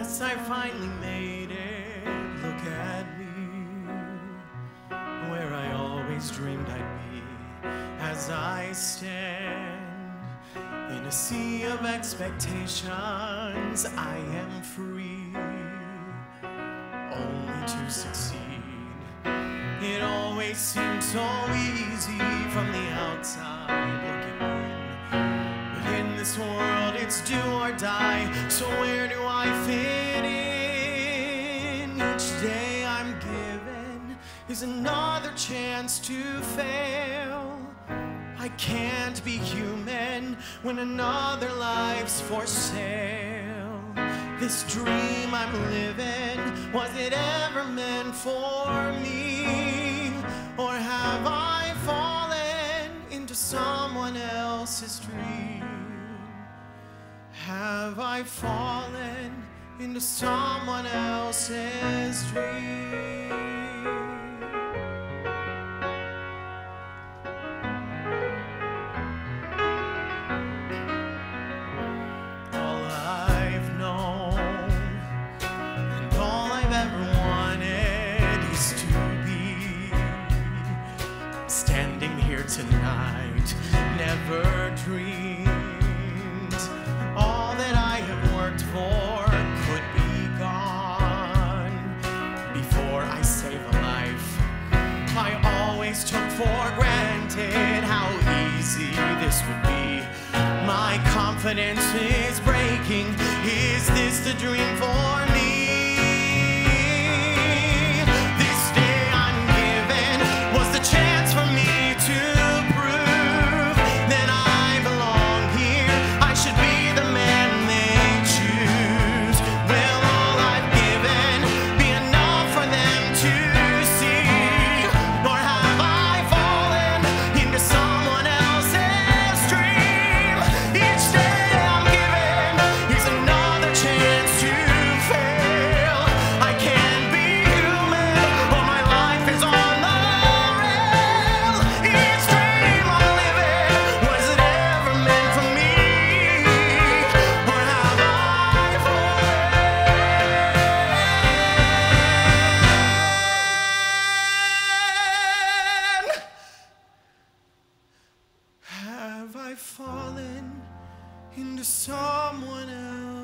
Yes, I finally made it. Look at me, where I always dreamed I'd be. As I stand in a sea of expectations, I am free, only to succeed. It always seemed so easy from the outside looking in, but in this world it's do or die. So where do I fit in? Each day I'm given is another chance to fail. I can't be human when another life's for sale. This dream I'm living, was it ever meant for me? Or have I fallen into someone else's dream? Have I fallen into someone else's dream? All I've known and all I've ever wanted is to be standing here tonight. Never dreamed all that I have worked for could be gone before I save a life. I always took for granted how easy this would be. My confidence is breaking. Is this the dream for me? This day I'm given was the chance for me to prove that I belong here. I should be the man they choose. Will all I've given be enough for them to see? Or have I fallen into someone else's dream? Each day I'm given is another chance to fail. I can't be human or my life is on the rail. Each dream I'm living, was it ever meant for me? Or have I fallen? Have I fallen into someone else?